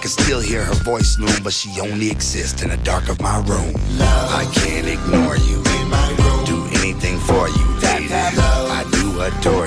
can still hear her voice loom, but she only exists in the dark of my room. I can't ignore you, do anything for you, baby. I do adore